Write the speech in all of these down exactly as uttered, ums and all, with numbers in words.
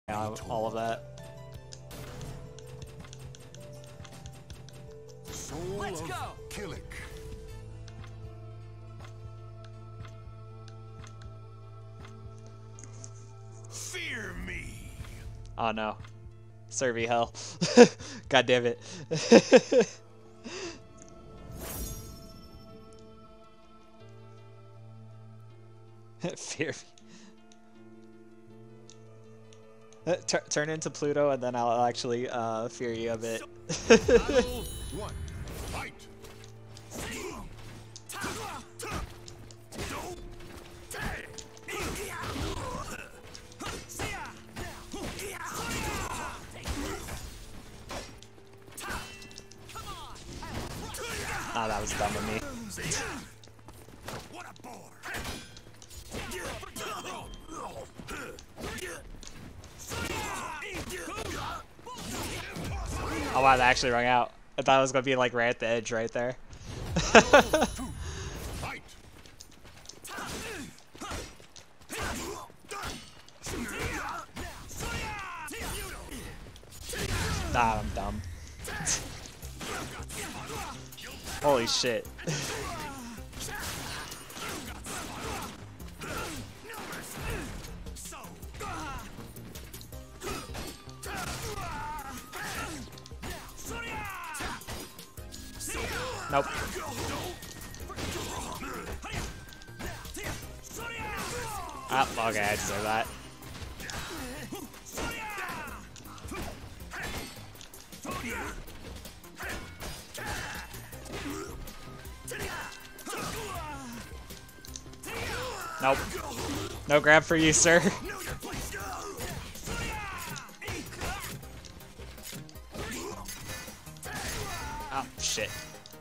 Yeah, all of that. Soul Let's of go. Killick. Fear me. Oh no. Servy hell. God damn it. Fear me. T turn into Pluto and then I'll actually uh, fear you a bit. Battle one. Fight. Ah, oh, that was dumb of me. What a bore. Oh wow, that actually rung out. I thought it was gonna be like right at the edge right there. Fight. Nah, I'm dumb. Holy shit. Nope. Ah, okay, I deserve that. Nope. No grab for you, sir. Oh, shit.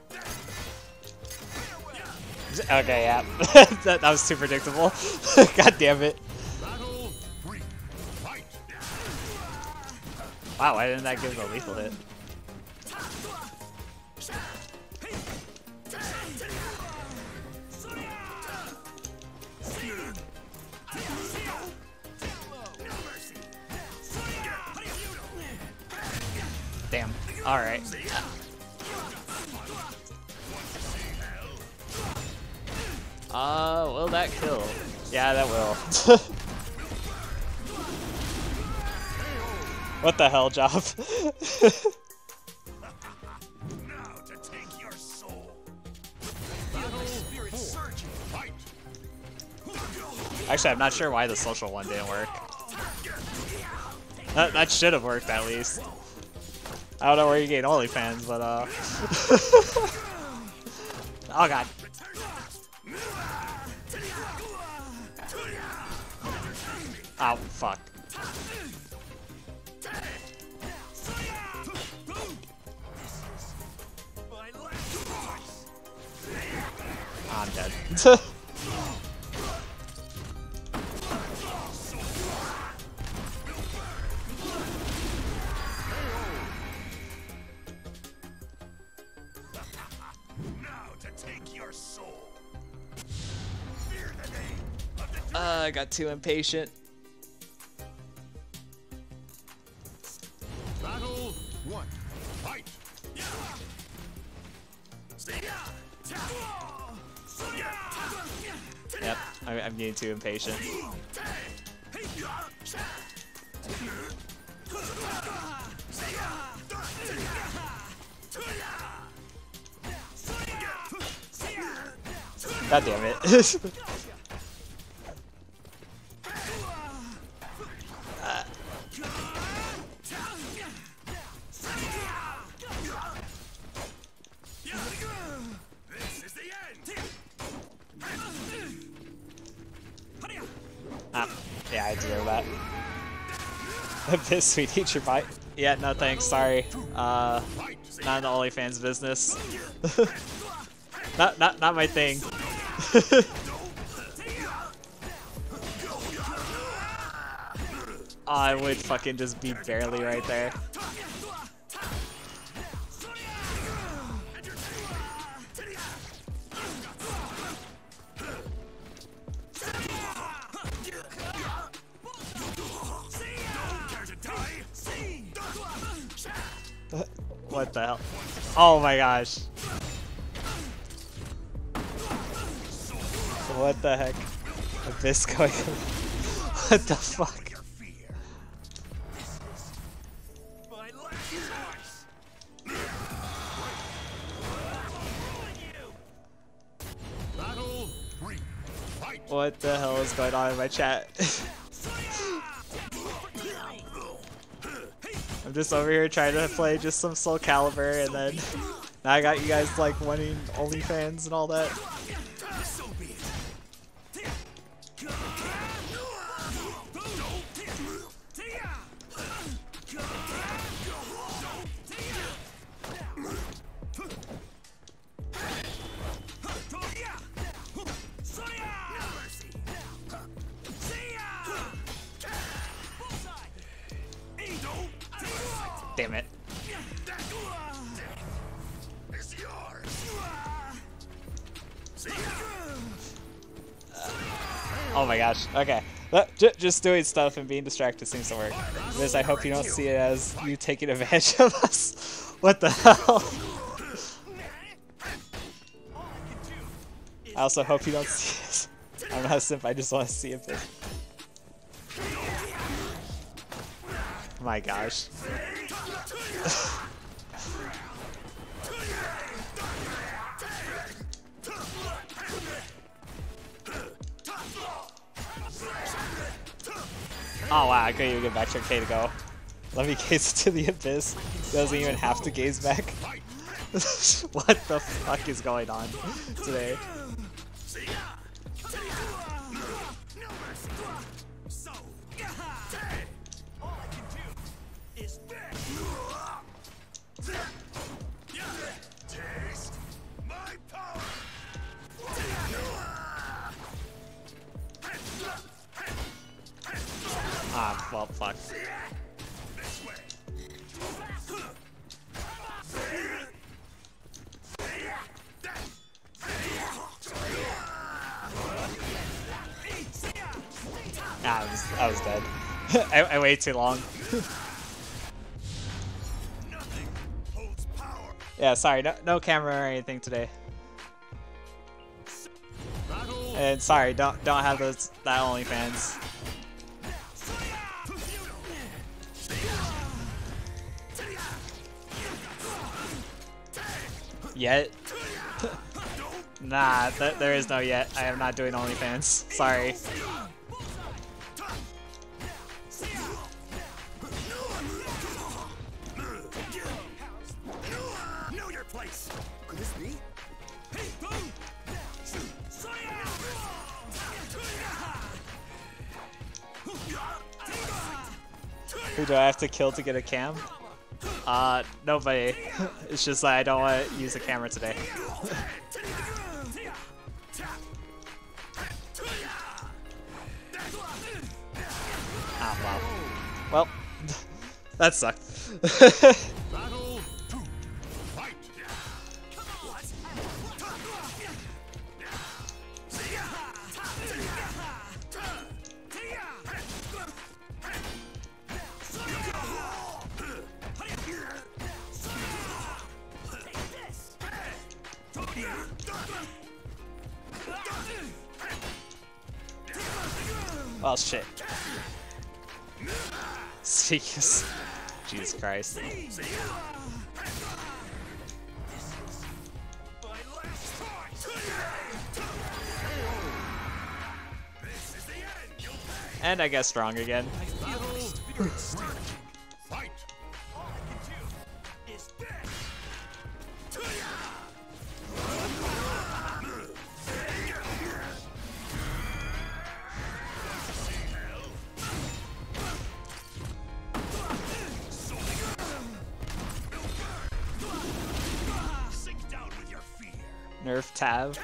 Okay, yeah. that, that was too predictable. God damn it. Battle three. Fight. Wow, why didn't that give him a lethal hit? Damn. Alright. Uh, will that kill? Yeah, that will. What the hell, Job? Now to take your soul. Battle spirit surging. Fight. Actually, I'm not sure why the social one didn't work. That, that should have worked at least. I don't know where you get OnlyFans, but uh. Oh god. Oh fuck. I'm dead. Uh, I got too impatient. Battle one. Fight. Yep, I, I'm getting too impatient. God damn it. uh. Ah, yeah, I deserve that. This sweet teacher bite. Yeah, no thanks, sorry. Uh, not in the OnlyFans business. not, not, not my thing. Oh, I would fucking just be barely right there. What the hell? Oh my gosh. What the heck? Abyss going on? What the fuck? What the hell is going on in my chat? I'm just over here trying to play just some Soul Calibur, and then now I got you guys like wanting OnlyFans and all that. Damn it. Oh my gosh. Okay. J just doing stuff and being distracted seems to work. Liz, I hope you don't see it as you taking advantage of us. What the hell? I also hope you don't see it. I'm not a simp, I just want to see a bit. My gosh. Oh wow, I couldn't even get back to K to go. Let me gaze into the abyss. Doesn't even have to gaze back. What the fuck is going on today? Ah, well, fuck. Ah, I was, I was dead. I, I waited too long. Yeah, sorry, no, no camera or anything today. And sorry, don't don't have those that OnlyFans. Yet? Nah, th there is no yet. I am not doing OnlyFans. Sorry. Know your place. Could this be? Who do I have to kill to get a cam? Uh, nobody. It's just that I don't want to use the camera today. Ah, wow. Well, that sucked. Oh shit. Jesus. Jesus Christ. And I guess strong again. Nerf Tav.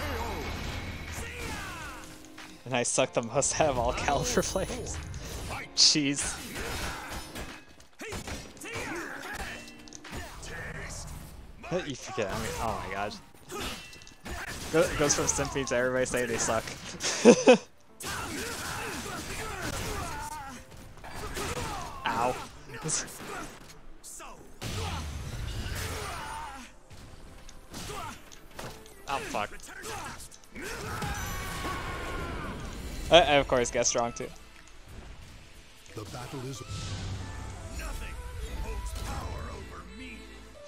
And I suck the most out of all Calibur players. Jeez. You forget, I mean, oh my gosh. Go, goes from Simpy to everybody saying they suck. Ow. Oh fuck. Uh, and of course, get strong too. The battle is nothing holds power over me.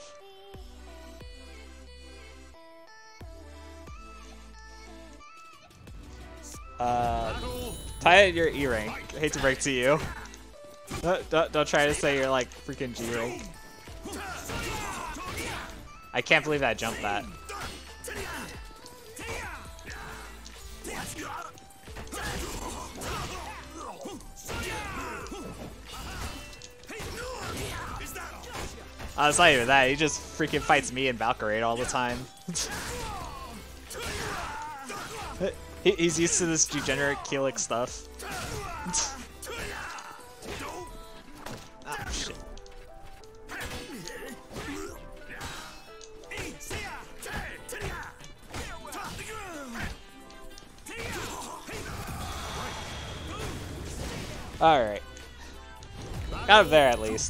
Uh, tie it your E rank. I hate to break to you. Don't, don't, don't try to say you're like freaking G rank. I can't believe I jumped that. Oh, it's not even that. He just freaking fights me and Valkyrie all the time. he, he's used to this degenerate Keelik stuff. Ah, shit. Alright. Got him there at least.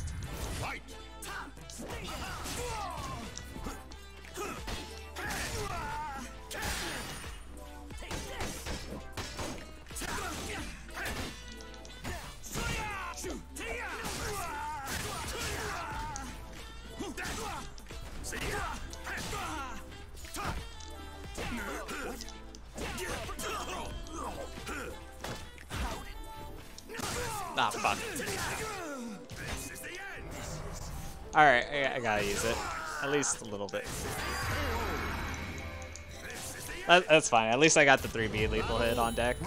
Ah, fuck. Alright, I, I gotta use it. At least a little bit. That, that's fine. At least I got the three B lethal hit on deck.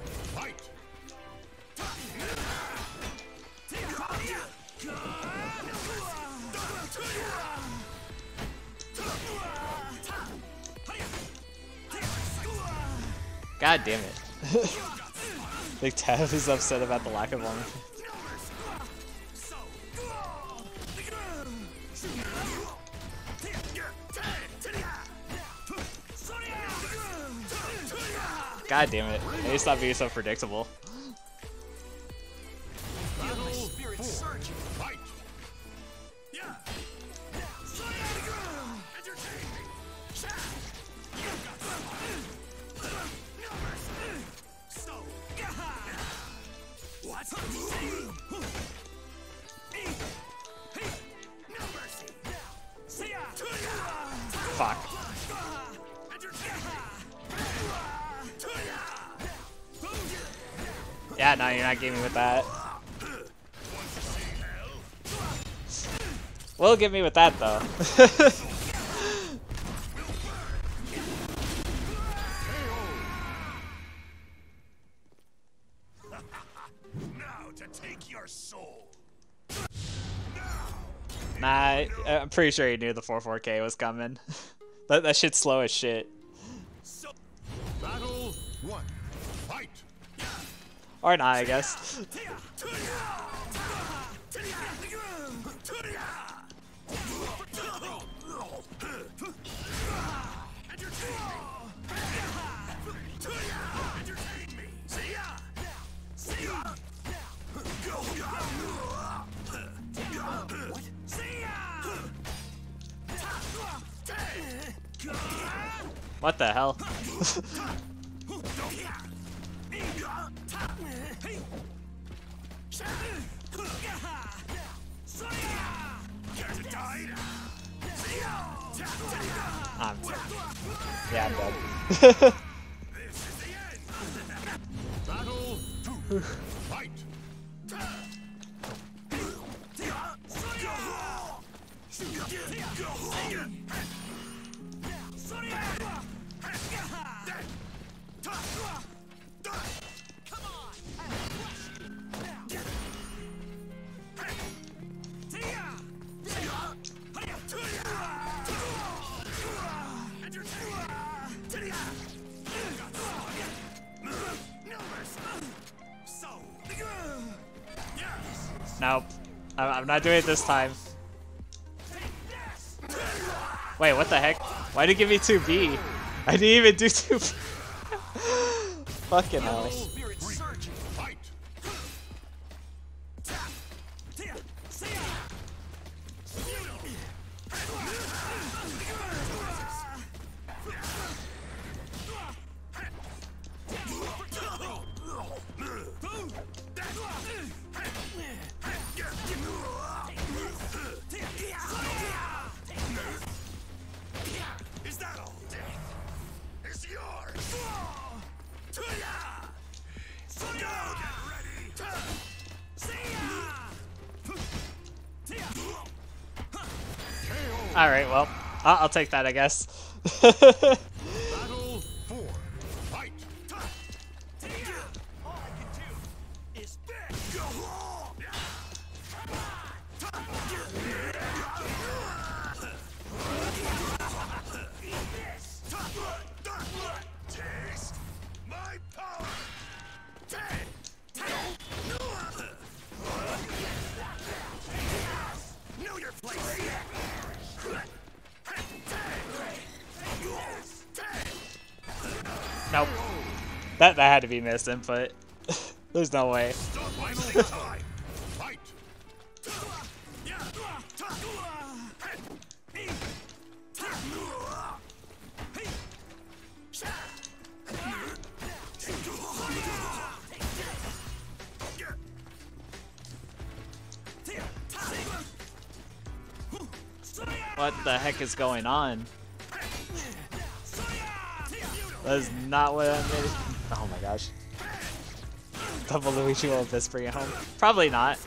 God damn it. Big Tav is upset about the lack of one. God damn it. I need to stop being so predictable. Fuck. Yeah, no, you're not getting me with that. Will get me with that though. Now to take your soul. Nah, I'm pretty sure he knew the four four K was coming. that, that shit's slow as shit. Battle one. Fight. Or not, I guess. What the hell? I'm dead. Yeah, I'm dead. Battle two. Fight. Nope. I'm, I'm not doing it this time. Wait, what the heck? Why did it give me two B? I didn't even do two B. Fucking hell. Is that all? Death is yours. Alright, well, I'll, I'll take that, I guess. Battle four. Fight. All I can do is this. Taste my power. Know your place. Nope. That that had to be missed input. There's no way. What the heck is going on? That is not what I made. Oh my gosh. Double Luigi will just bring it home. Probably not.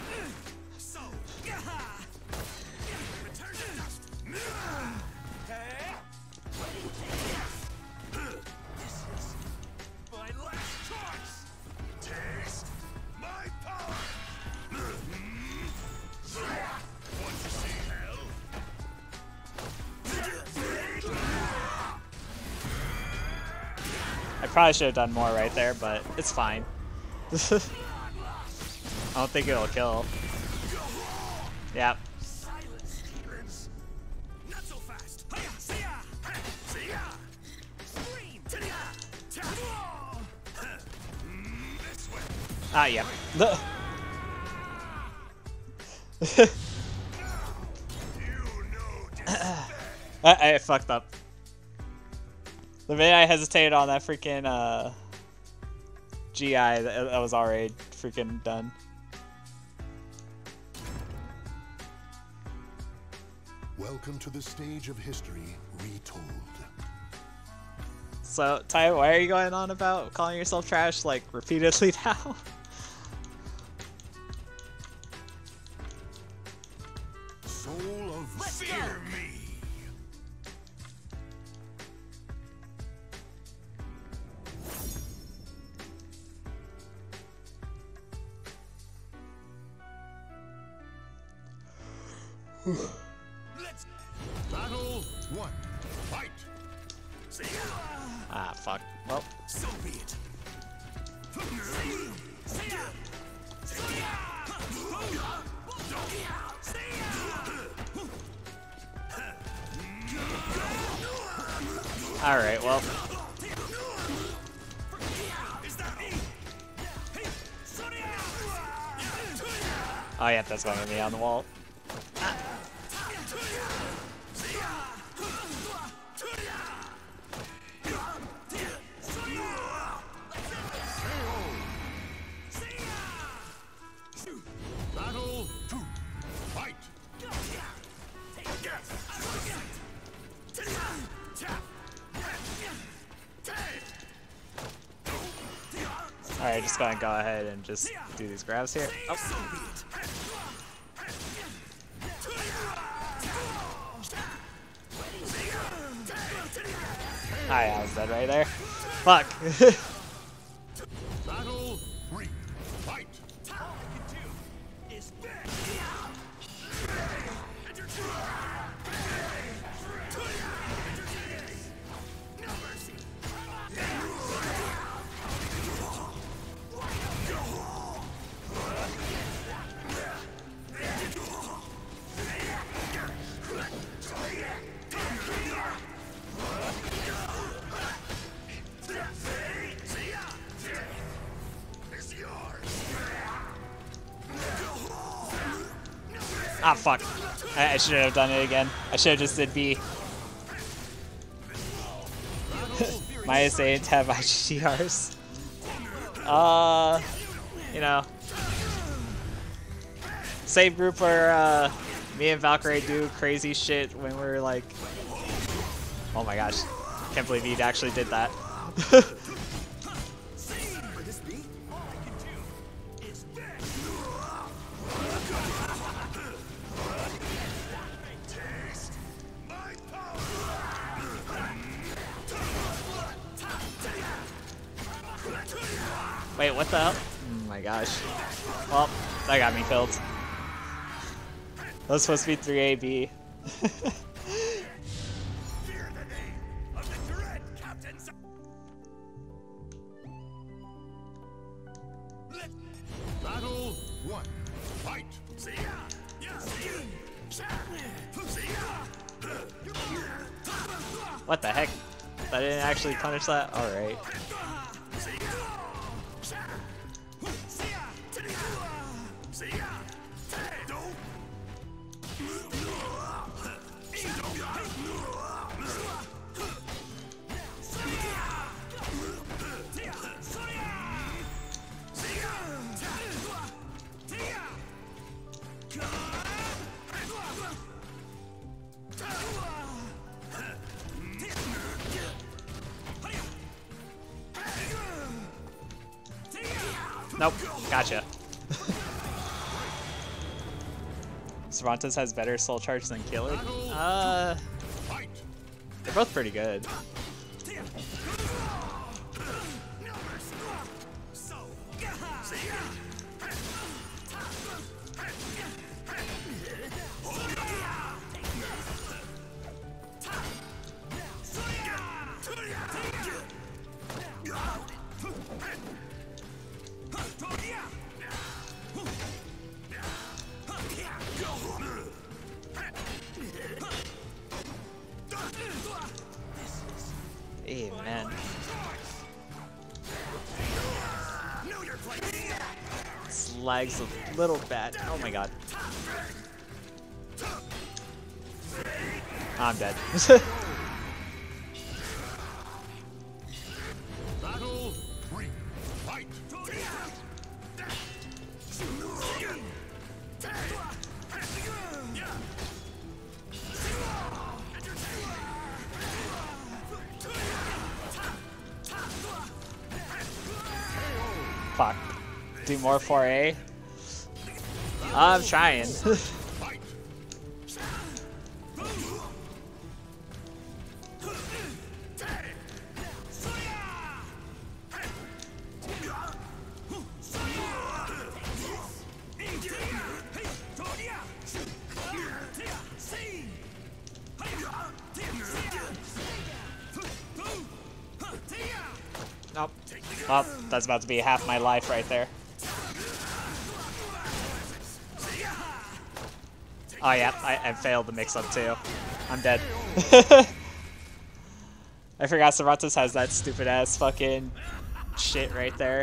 I probably should have done more right there, but it's fine. I don't think it'll kill. Yep. Ah, yeah. I, I fucked up. The minute I hesitated on that freaking uh, G I, that, that was already freaking done. Welcome to the stage of history retold. So, Ty, why are you going on about calling yourself trash, like, repeatedly now? Soul of Fear me. Let's battle one. Fight. Ah, fuck. Well. So be it. Alright, well. Oh, yeah, that's going to be on the wall. Battle two. Fight. Alright, just gonna go ahead and just do these grabs here. Oh. Ah, yeah, I was dead right there. Fuck. Battle three. Fight. All I can do is no mercy. Ah, fuck. I, I shouldn't have done it again. I should have just did B. Minus eight to have I G Rs. Uh, you know. Same group where uh, me and Valkyrie do crazy shit when we're like... Oh my gosh. Can't believe he actually did that. Wait, what the hell? Oh my gosh. Well, that got me killed. That was supposed to be three A B. Battle one. Fight. What the heck? That didn't actually punish that? Alright. Nope, gotcha. Cervantes has better soul charge than Killer. Uh, they're both pretty good. Hey, man. This lag's a little bad. Oh my god. I'm dead. Battle three. Fight. Fuck. Do more four A? I'm trying. Nope. Well, that's about to be half my life right there. Oh yeah, I, I failed the mix-up too. I'm dead. I forgot Cervantes has that stupid-ass fucking shit right there.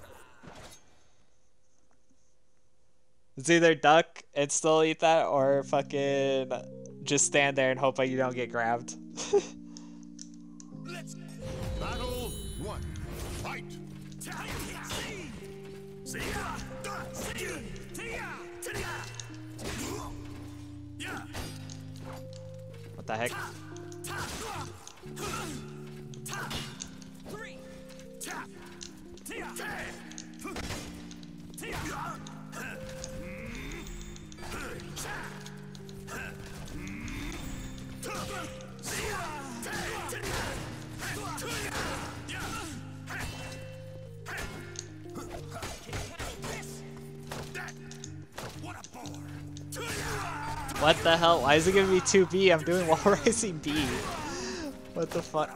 It's either duck and still eat that, or fucking just stand there and hope that you don't get grabbed. Battle one. Fight. What the heck? What the hell? Why is it giving me two B? I'm doing wall rising B. What the fuck?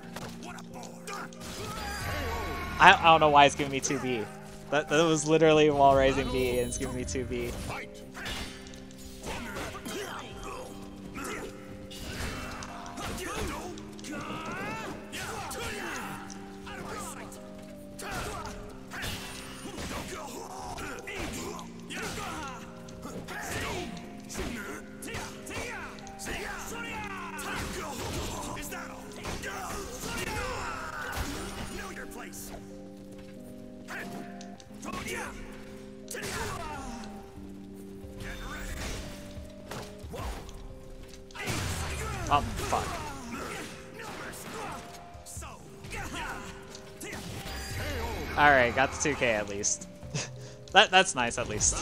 I, I don't know why it's giving me two B. That, that was literally wall rising B and it's giving me two B. Oh, fuck. Alright, got the two K at least. that That's nice at least.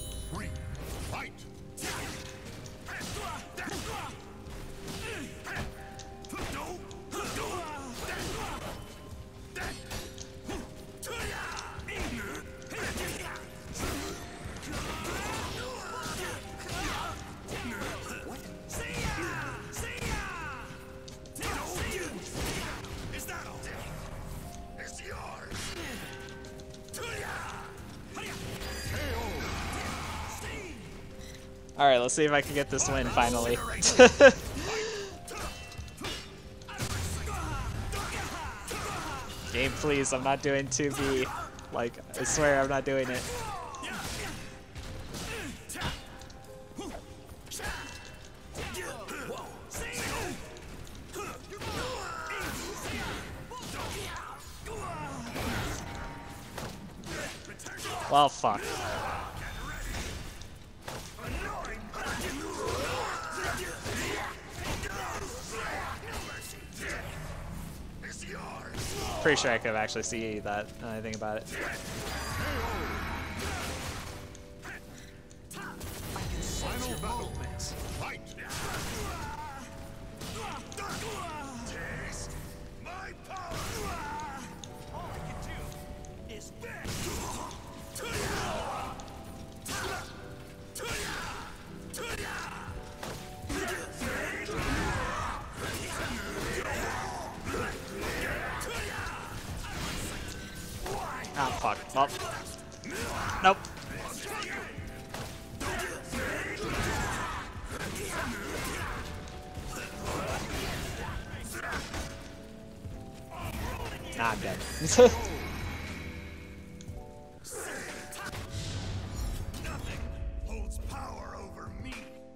Alright, let's see if I can get this win finally. Game, please, I'm not doing two B. Like, I swear I'm not doing it. Well, fuck. Pretty sure I could have actually see that, now that I think about it. Oh, fuck. Well, nope. Nah, I'm dead. Nothing holds power over me.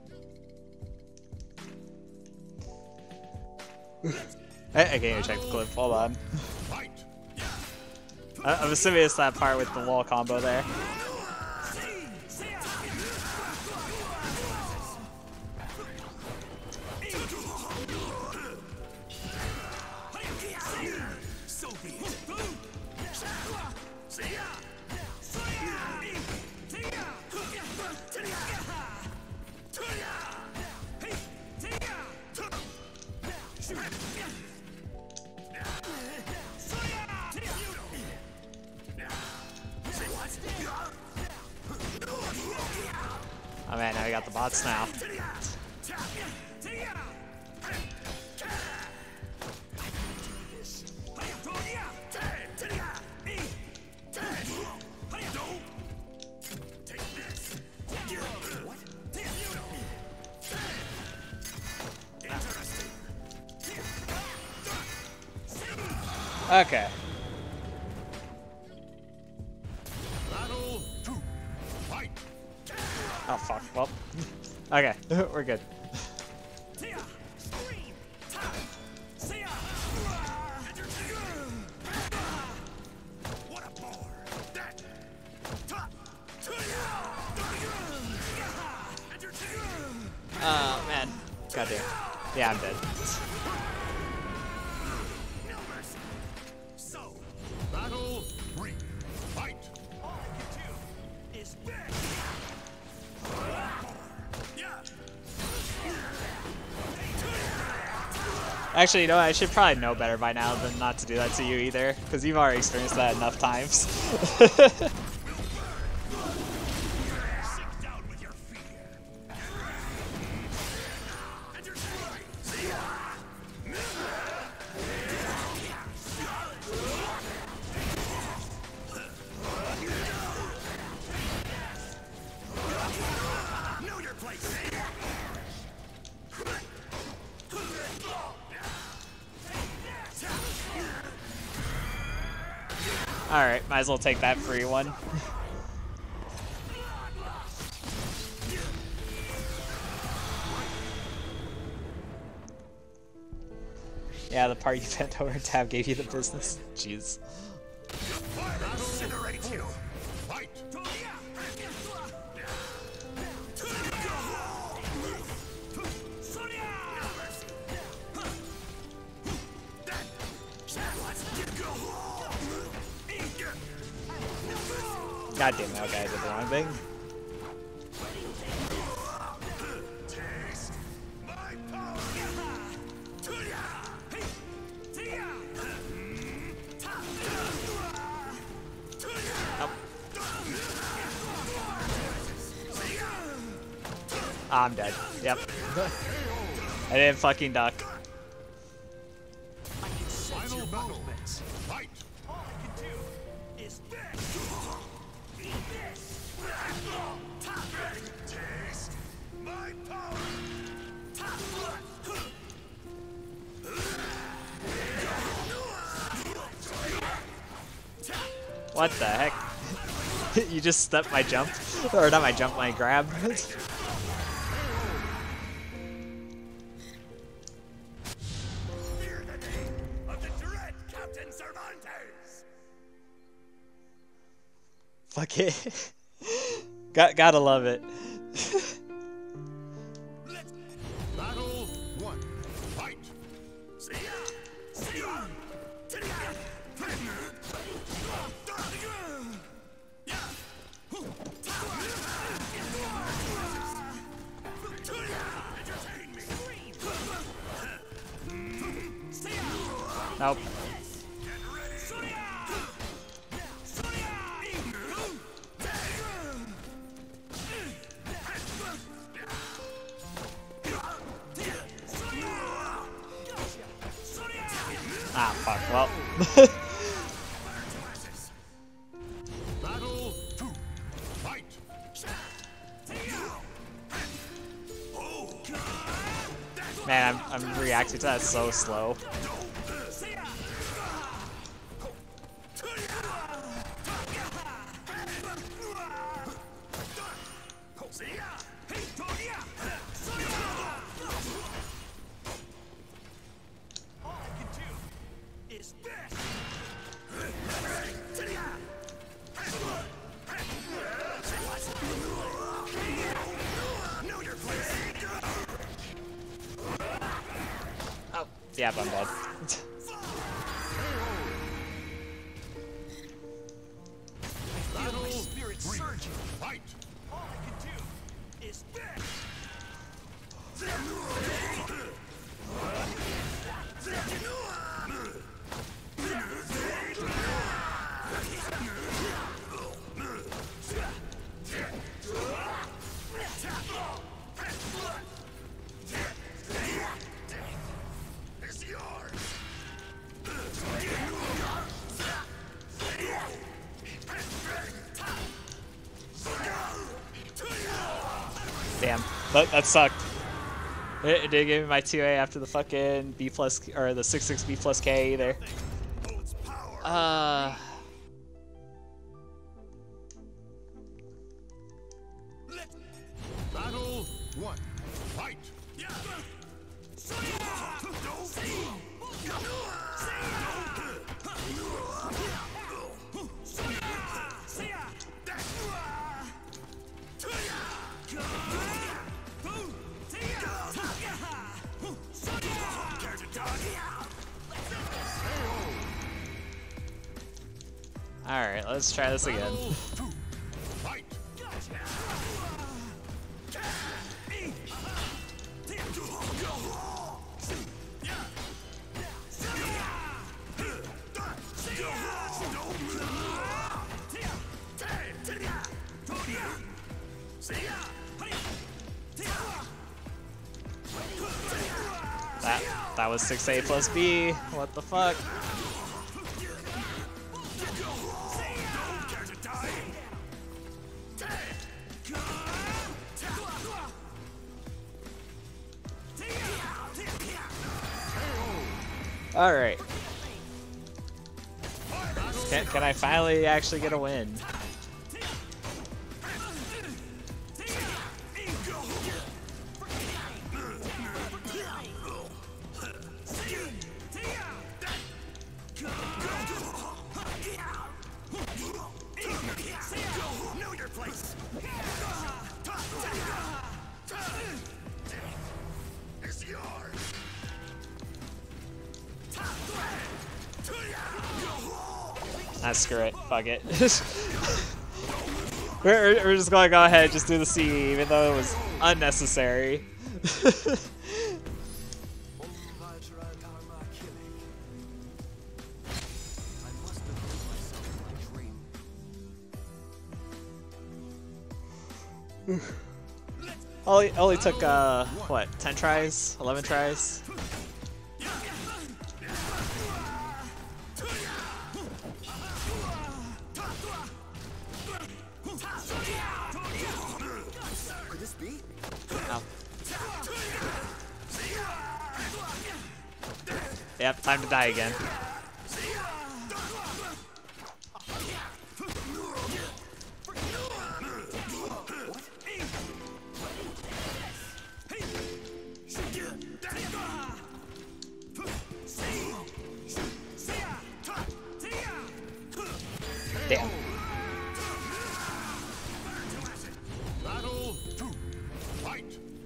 I, I can't even check the clip. Hold on. I, I'm assuming it's that part with the wall combo there. Oh man, now we got the bots now. Okay. Oh fuck, well. Okay, we're good. Oh man. Goddamn. Yeah, I'm dead. Battle three. Fight. All I can do is beg. Actually, you know, I should probably know better by now than not to do that to you either, because you've already experienced that enough times. Alright, might as well take that free one. Yeah, the part you bent over Tav gave you the business. Jeez. God damn it, okay, I did the wrong thing. Oh, I'm dead. Yep. I didn't fucking duck. Final battle. Fight. All I can do is this. Eat this. Taste my power. What the heck? You just stepped my jump? Or not my jump, my grab. Fear the name of the dread Captain Cervantes. Fuck it. Got, gotta love it. Let's battle one. Fight. See ya. See ya. Nope. Ah, fuck. Well. Battle two. Fight. Man, I'm, I'm reacting to that so slow. Oh, yeah, I'm dead. Battle spirit surge. Fight. All I can do is this. It's yours. Damn, that, that sucked. It, it didn't give me my two A after the fucking B plus, or the six six B plus K either. Uh... Battle one. Fight. Alright, let's try this again. Fight. That, that was six A plus B. What the fuck? Alright. Can, can I finally actually get a win? Ah, screw it. Fuck it. we're, we're just gonna go ahead and just do the C E, even though it was unnecessary. only, only took, uh, what, ten tries? eleven tries? Oh. Yep, time to die again. Damn. Battle two. Fight.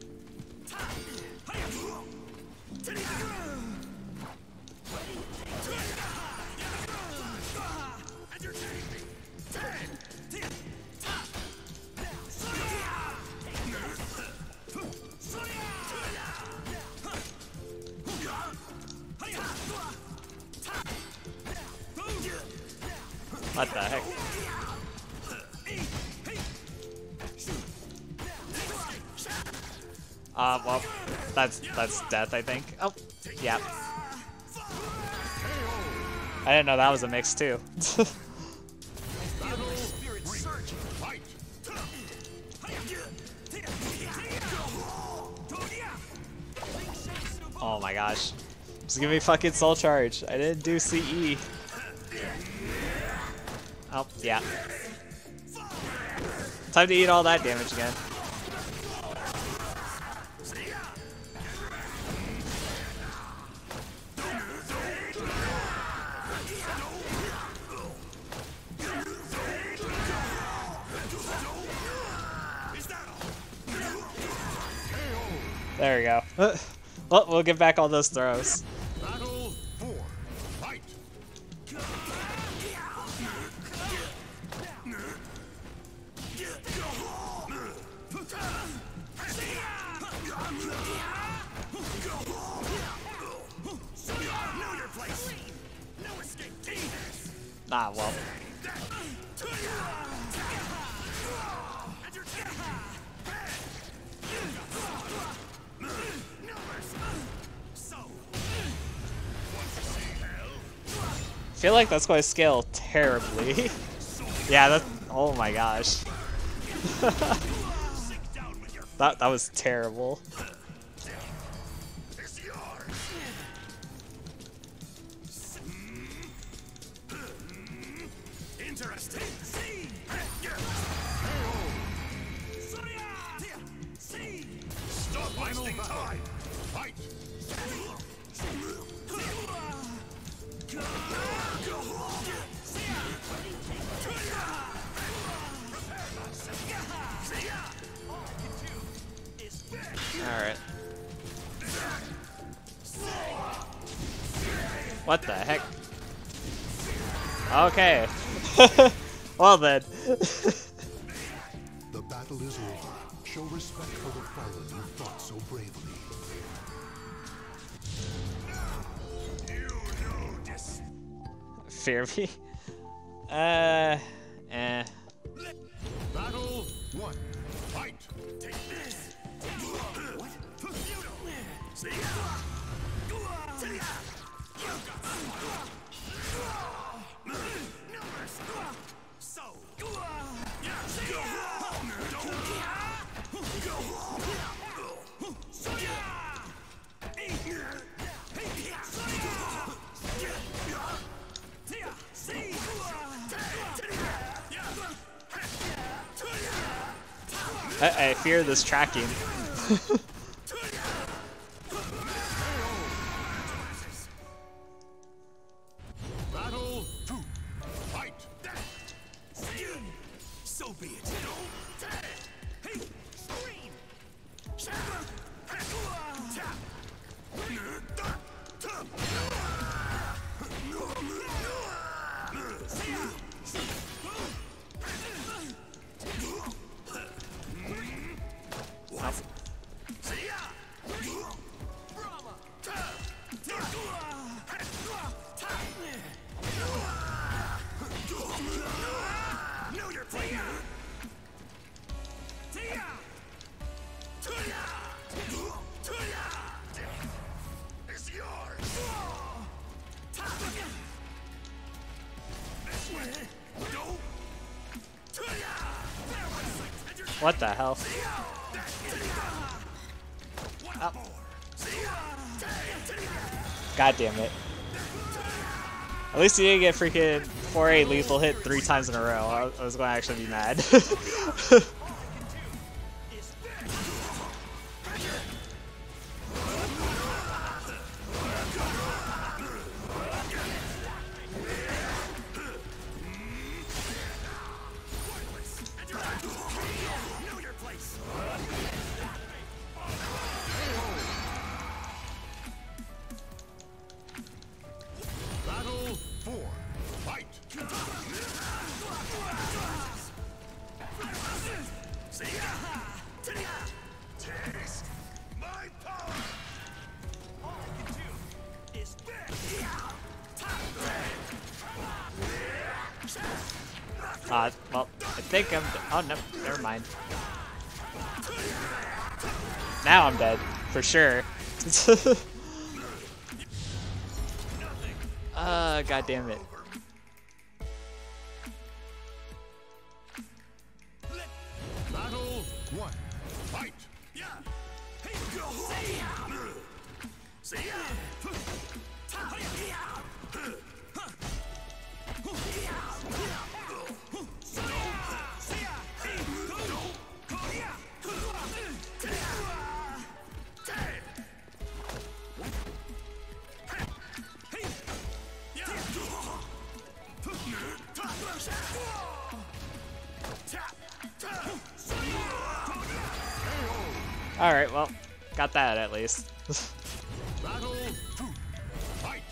What the heck? Uh, well, that's that's death, I think. Oh, yeah. I didn't know that was a mix too. Oh my gosh. Just give me fucking soul charge. I didn't do C E. Oh, yeah. Time to eat all that damage again. There we go. Well, we'll get back all those throws. Battle four. Fight. Ah, well. I feel like that's going to scale terribly. Yeah, that. Oh my gosh. that that was terrible. Interesting. Stop wasting time. Fight. Alright. What the heck? Okay. Well then. The battle is over. Show respect for the fallen who fought so bravely. You know this. Fear me? Uh, eh. Battle one. Fight. Take this. What? See? So. I, I fear this tracking. Battle two. Fight. So be it. Hey, scream. What the hell? Oh. God damn it. At least he didn't get freaking four eight lethal hit three times in a row. I was going to actually be mad. Battle four. Fight. Taste my power. All I can do is this. Uh, well, I think I'm. Oh no, never mind. Now I'm dead for sure. uh, god damn it. Battle one. Fight. Alright, well, got that at least. Battle two. Fight.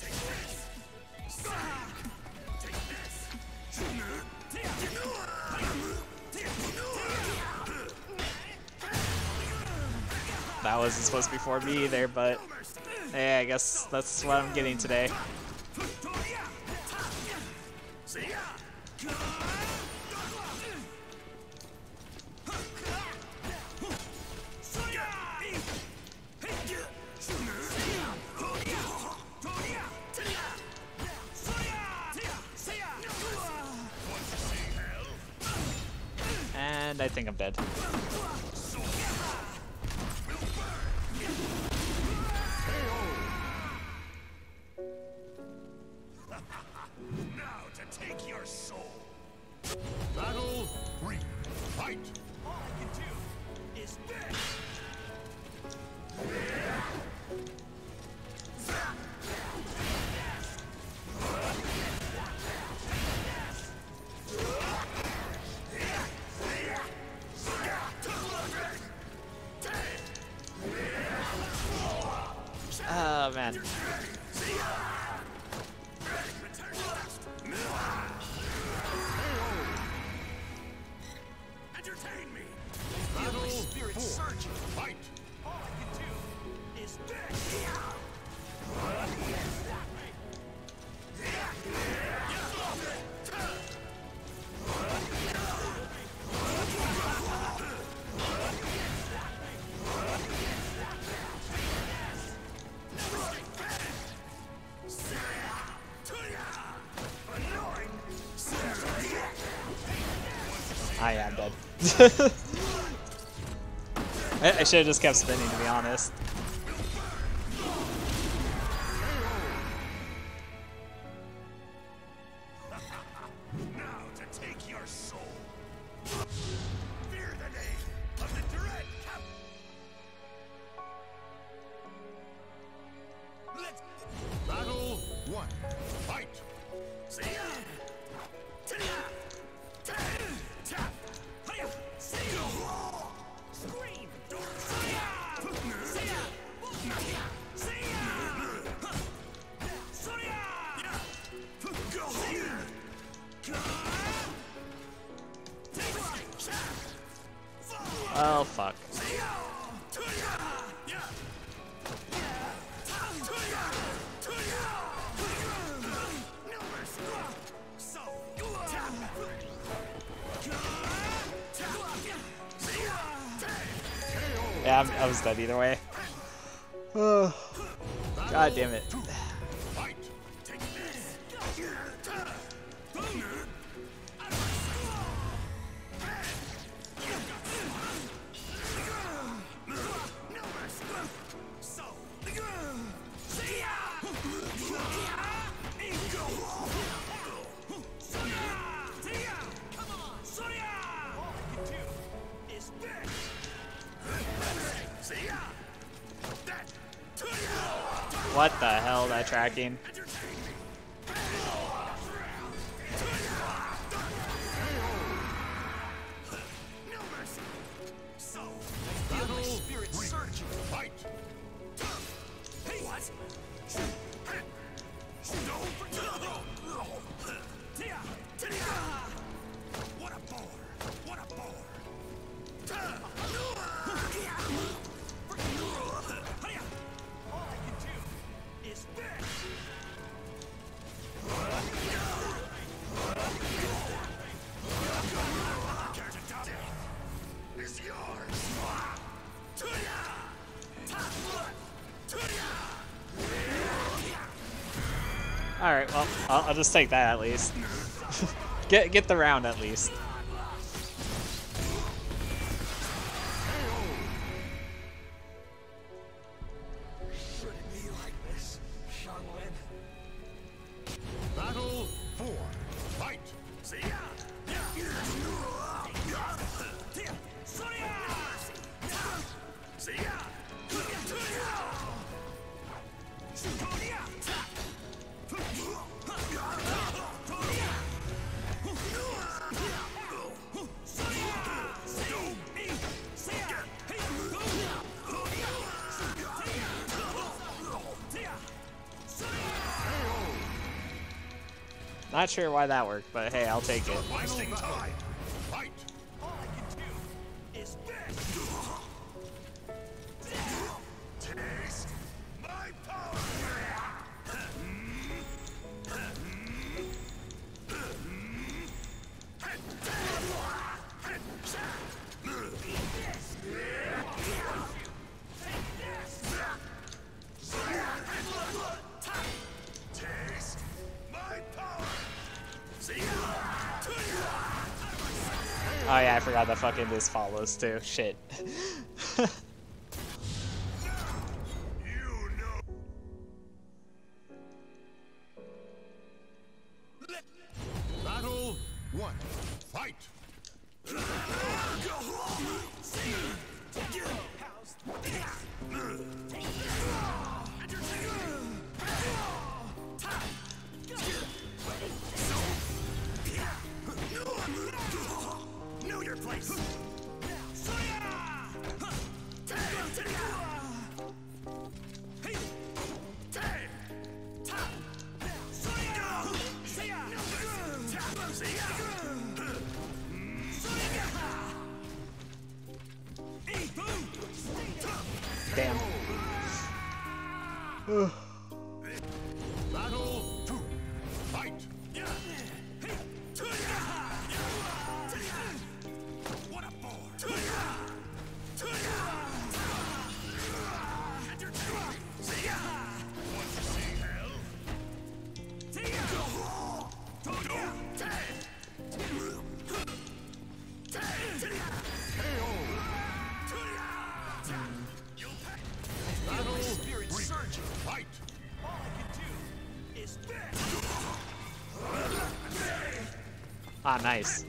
That wasn't supposed to be for me either, but hey, I guess that's what I'm getting today. And I think I'm dead. Now to take your soul. Battle three. Fight. All I can do is this. Oh man. Entertain me. Feel my spirit surging. Fight. All I can do is this. I am dead. I, I should have just kept spinning, to be honest. Now to take your soul. Fear the name of the Dread Cap. Let's Battle one. Fight. see ya. Tap. Hiya. See ya. Scream. See ya. See ya. See ya. See ya. Go. Oh fuck. Yeah, I'm, I was dead either way. Oh, god damn it. Fight. Take this. What the hell, that tracking? Alright, well, I'll, I'll just take that at least. get get the round at least. Shouldn't be like this, Shaolin. Battle four. Fight. See ya! See ya! Not sure why that worked, but hey, I'll take it. Wasting time. Fight. All I can do is this. Taste my power. Taste my power. Oh yeah, I forgot that fucking this follows too. Shit. You know. Battle one. Fight. Know your place. Damn. Battle two. Fight. What a bore. Want to see hell? Battle spirit surging. Fight. All I can do is this. Ah, nice.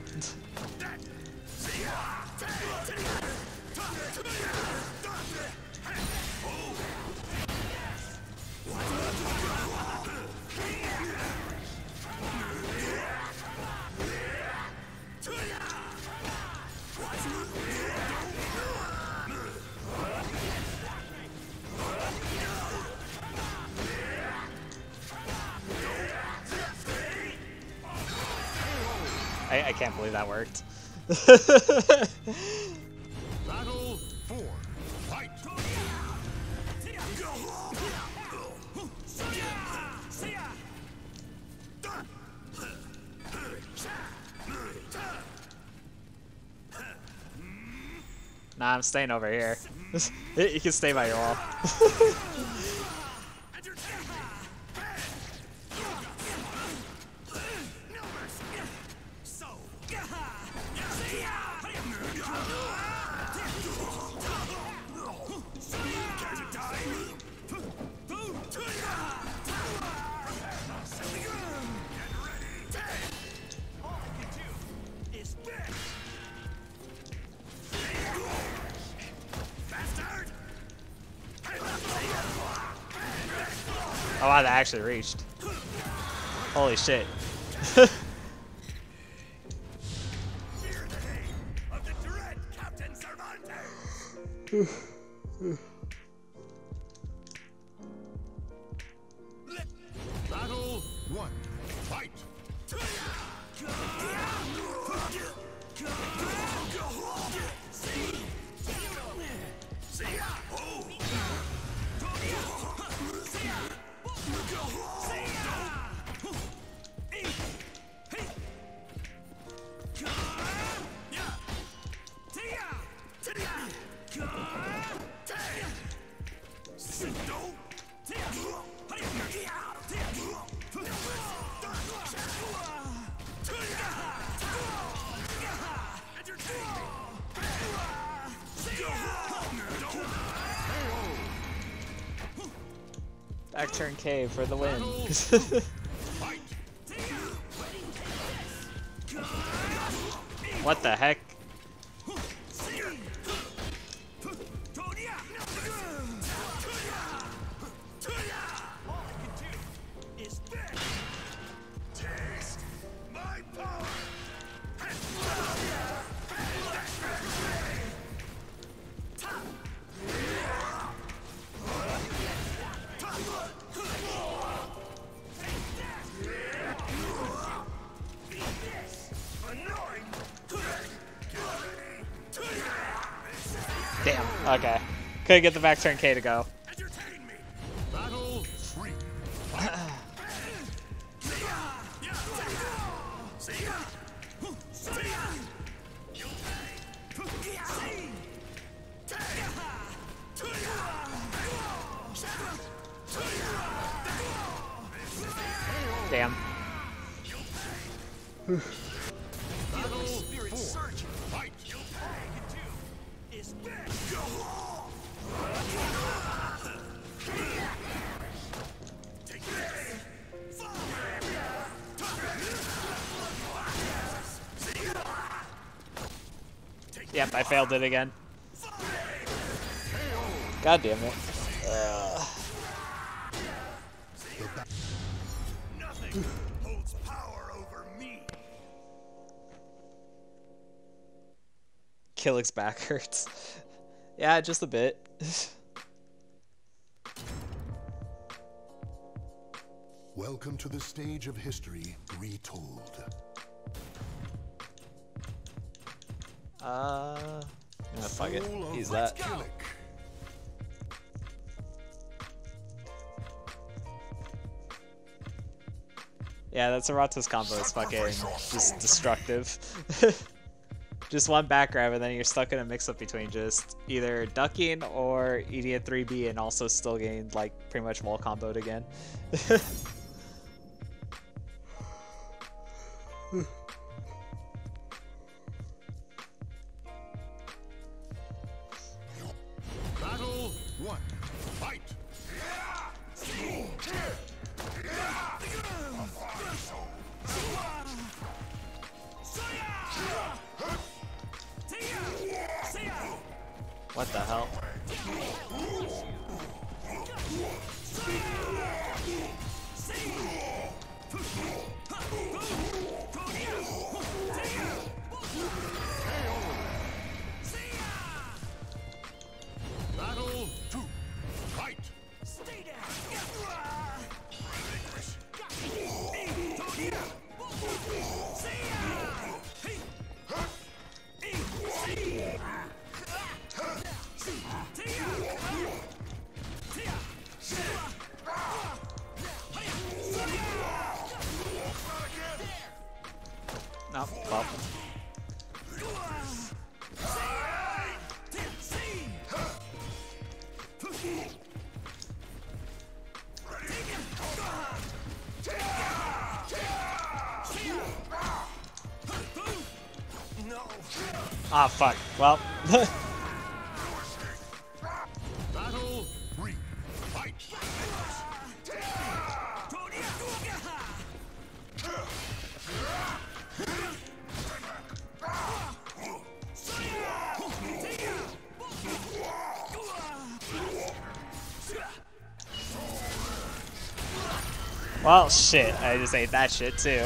I, I can't believe that worked. Battle four. Fight. Nah, I'm staying over here. You can stay by your wall. Oh wow, that actually reached. Holy shit. Fear the name of the dread Captain Cervantes. Battle one. Fight. Back turn K for the win. What the heck? Damn. Okay. Couldn't get the back turn K to go. Entertain me. Battle three. Damn. Battle spirit surge. Fight. All I can do is this. Take this. Yep, I failed it again. God damn it. Uh. Nothing holds power over me. Killick's back hurts. Yeah, just a bit. Welcome to the stage of history retold. Uh, yeah, fuck it. Soul of Use that. Killick. Yeah, that Cervantes combo is fucking just destructive. Just one back grab and then you're stuck in a mix-up between just either ducking or eating a three B and also still getting like pretty much wall comboed again. Battle one. Fight. What the hell? Battle two. Fight. Stay down. No, well. Ah, fuck. Well. Battle three. Fight. Well, shit. I just ate that shit too.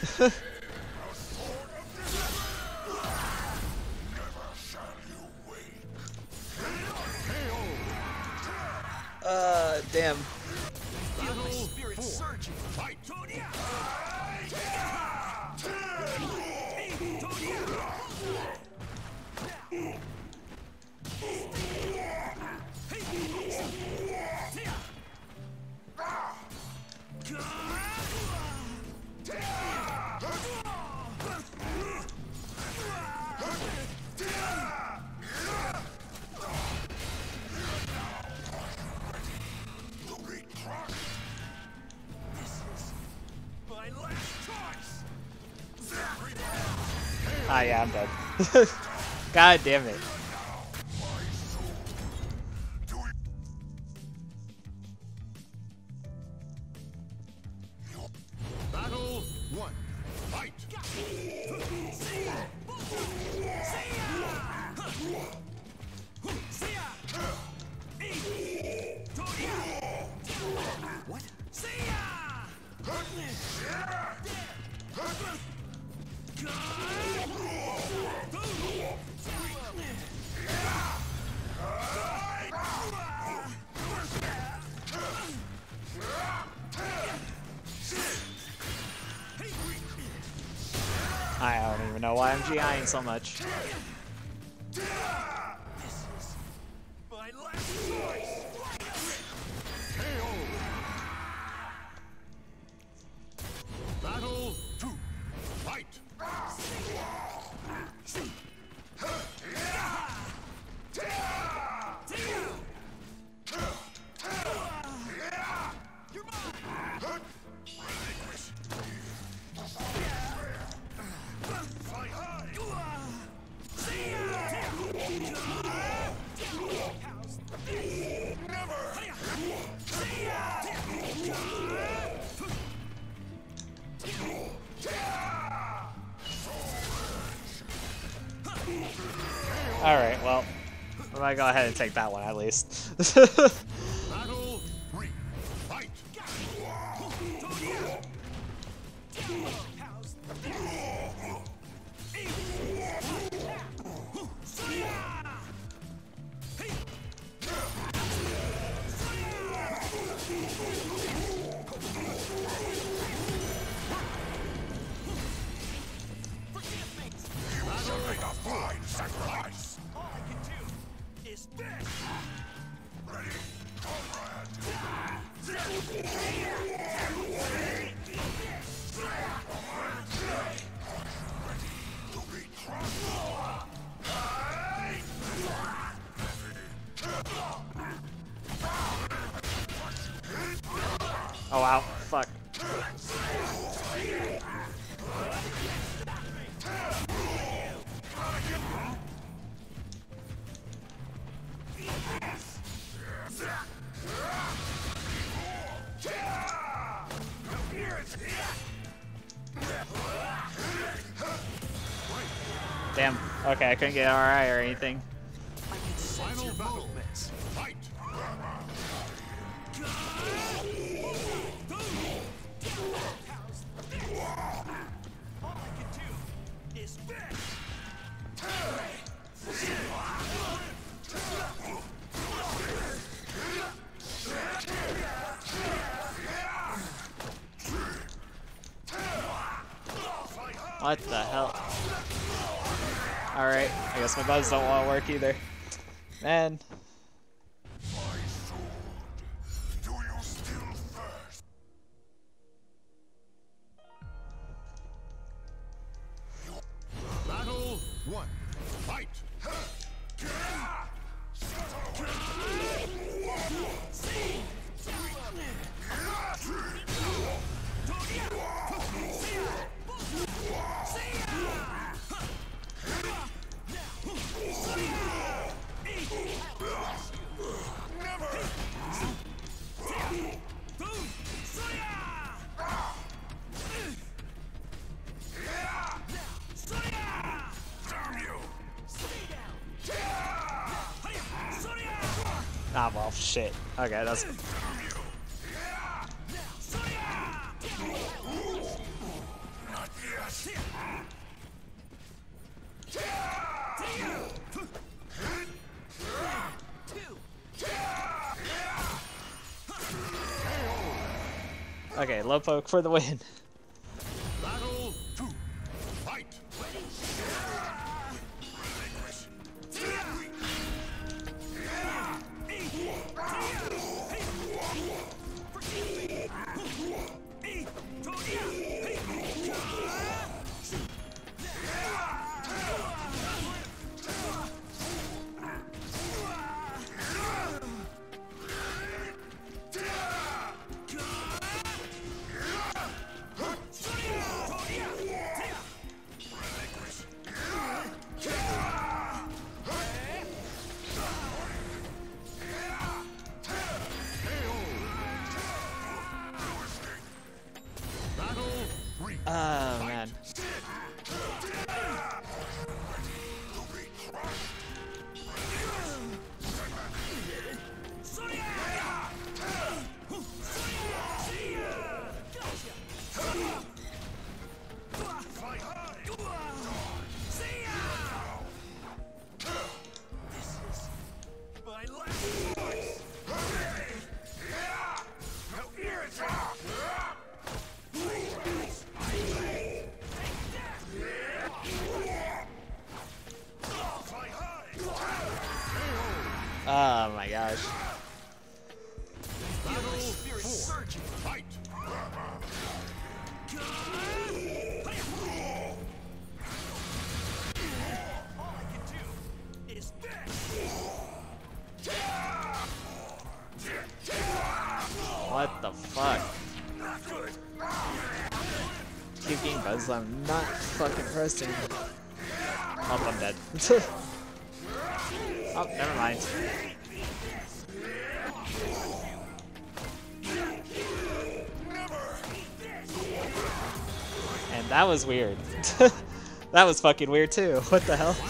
Uh, damn. Feel my spirit surging. Fight. Ah, yeah, I'm dead. God damn it. Battle one. Fight. What? I don't even know why I'm GIing so much. My last choice. Battle two. Fight. Alright, well, I'm gonna go ahead and take that one at least. Battle three. Fight. Make a fine sacrifice. All I can do is this. Ready, comrade. To be Oh wow, fuck. Damn. Okay, I couldn't get R I or anything. I can sense your movements. Fight. All I can do is this. What the hell? Alright, I guess my buttons don't want to work either. Man. Do you still thirst? Battle one. Fight. Ah, well, shit. Okay, that's... Okay, low poke for the win. Battle two. Fight. Oh man. Oh my gosh. Fight. What the fuck? Keep getting buzzed, I'm not fucking pressing. Oh, I'm dead. Oh, never mind. And that was weird. That was fucking weird too. What the hell?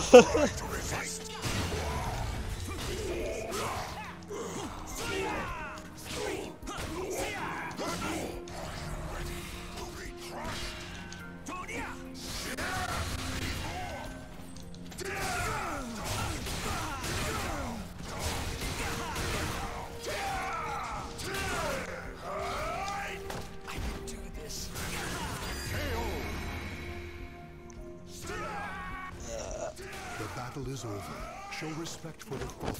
The battle is over. Show respect for the fallen.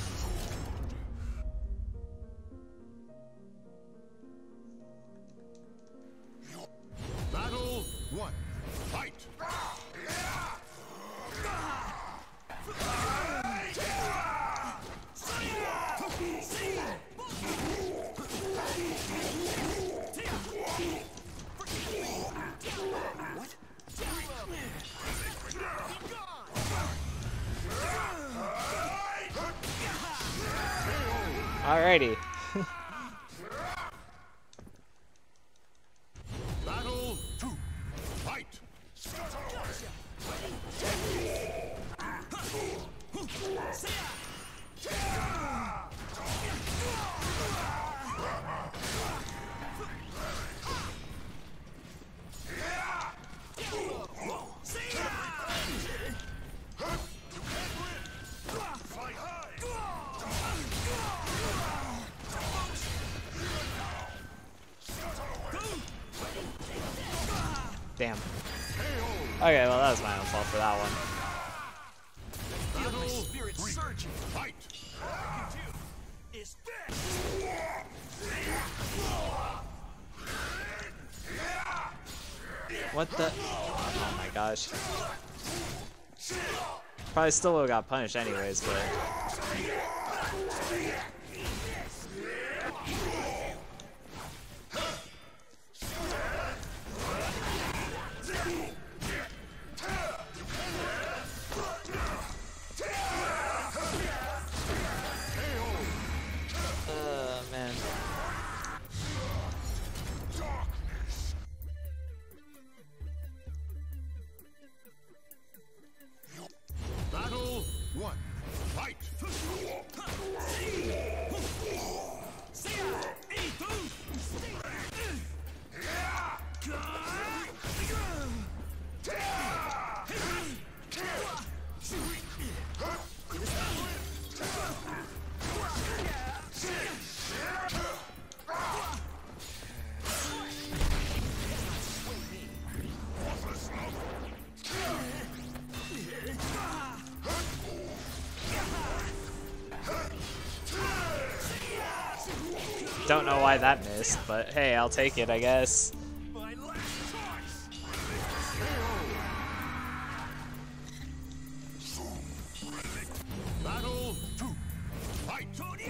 Battle one. Fight. Alrighty. Battle two. Fight. Damn. Okay, well that was my own fault for that one. Feel my spirit surging. Fight. All I can do is this. What the? Oh my gosh. Probably still would have got punished anyways, but. Uh, man. Battle one. Fight. Don't know why that missed, but hey, I'll take it, I guess. My last choice. Battle two. Fight.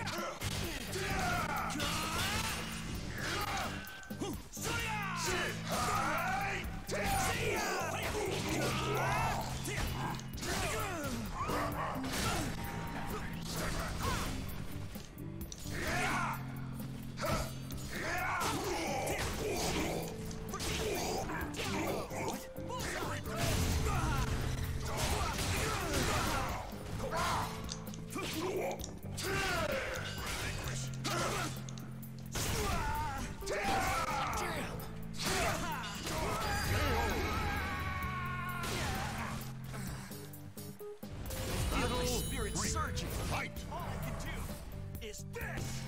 Surging. Fight. All I can do is this.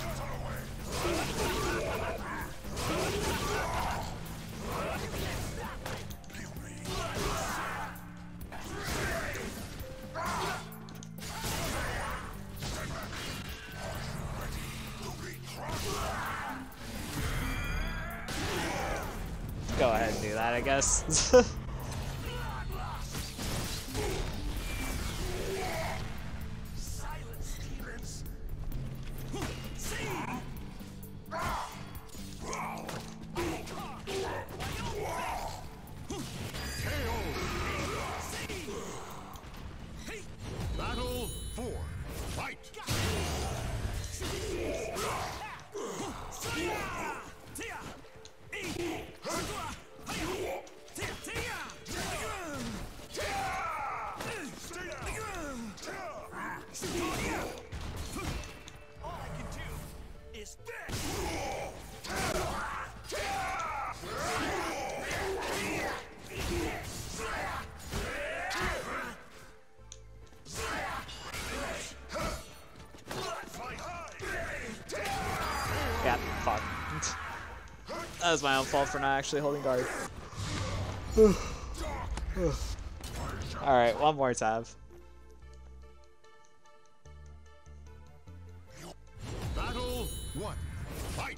Go ahead and do that, I guess. Battle four. Fight. All I can do is this. Yeah, fuck. That was my own fault for not actually holding guard. Alright, one more tab. Battle one. Fight.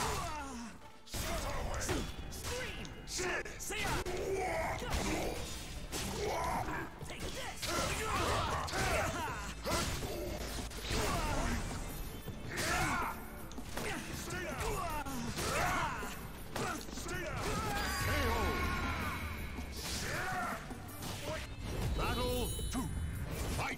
Battle two. Fight.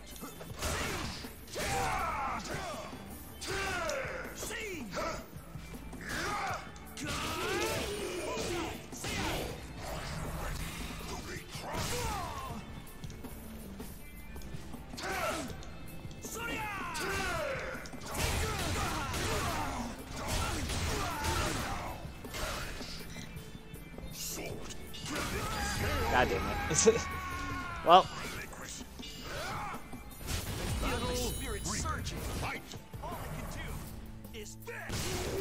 God damn it. Well. Battle spirit surging. Fight. All I can do is this.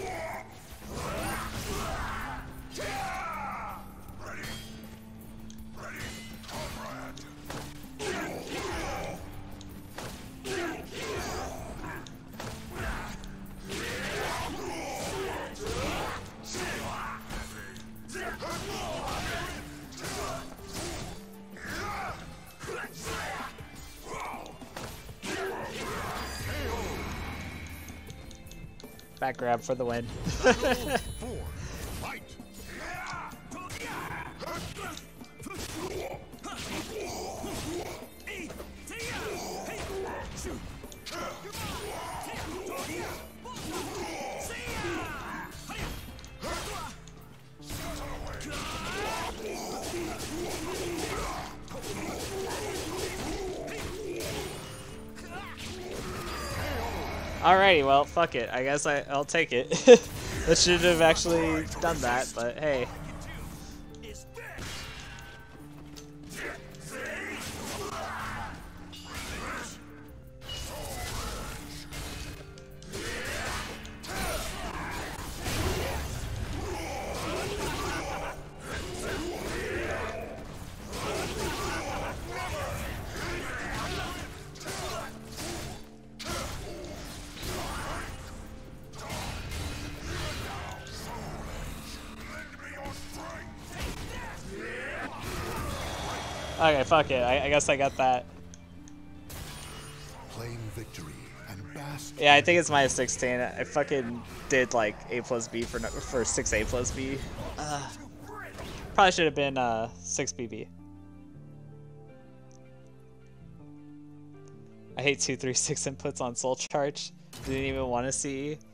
Ready. Ready. Comrade. Back grab for the win. Four. Fight. Alrighty, well, fuck it. I guess I, I'll take it. I should have actually done that, but hey. Okay, fuck it. I, I guess I got that. Claim victory and bask. Yeah, I think it's minus sixteen. I fucking did like A plus B for no- for six A plus B. Uh, probably should have been uh, six B B. I hate two three six inputs on Soul Charge. Didn't even want to see